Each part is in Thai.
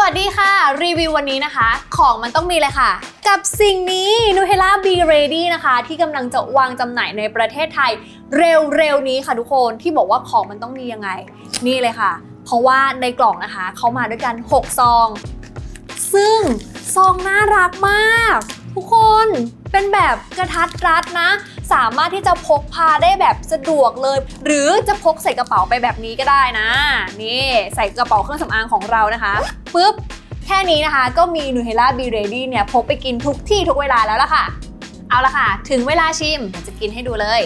วัสดีค่ะรีวิววันนี้นะคะของมันต้องมีเลยค่ะกับสิ่งนี้ Nutella Be Ready นะคะที่กำลังจะวางจำหน่ายในประเทศไทยเร็วๆนี้ค่ะทุกคนที่บอกว่าของมันต้องมียังไงนี่เลยค่ะเพราะว่าในกล่องนะคะเขามาด้วยกัน6ซองซึ่งซองน่ารักมากทุกคนเป็นแบบกระทัดรัดนะสามารถที่จะพกพาได้แบบสะดวกเลยหรือจะพกใส่กระเป๋าไปแบบนี้ก็ได้นะนี่ใส่กระเป๋าเครื่องสำอางของเรานะคะปึ๊บแค่นี้นะคะก็มี Nutella Be Ready เนี่ยพกไปกินทุกที่ทุกเวลาแล้วล่ะค่ะเอาละค่ะถึงเวลาชิมจะกินให้ดูเลย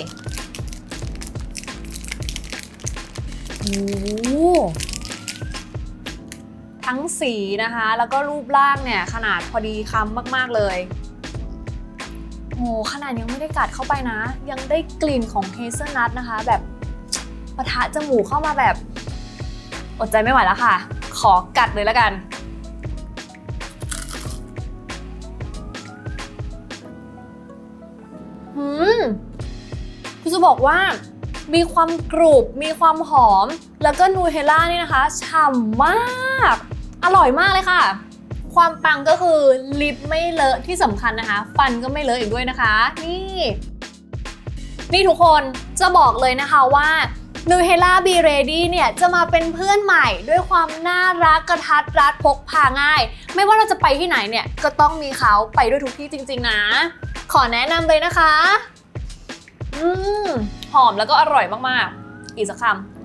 โอ้ทั้งสีนะคะแล้วก็รูปร่างเนี่ยขนาดพอดีคำมากๆเลยโอ้ขนาดยังไม่ได้กัดเข้าไปนะยังได้กลิ่นของเฮเซลนัทนะคะแบบปะทะจมูกเข้ามาแบบอดใจไม่ไหวแล้วค่ะขอกัดเลยแล้วกันคือจะบอกว่ามีความกรุบมีความหอมแล้วก็นูเทลล่านี่นะคะฉ่ำมากอร่อยมากเลยค่ะความปังก็คือลิปไม่เลอะที่สำคัญนะคะฟันก็ไม่เลอะอีกด้วยนะคะนี่ทุกคนจะบอกเลยนะคะว่า Nutella Be Ready เนี่ยจะมาเป็นเพื่อนใหม่ด้วยความน่ารักกระทัดรัดพกพาง่ายไม่ว่าเราจะไปที่ไหนเนี่ยก็ต้องมีเขาไปด้วยทุกที่จริงๆนะขอแนะนำเลยนะคะหอมแล้วก็อร่อยมากๆอีกสักคำ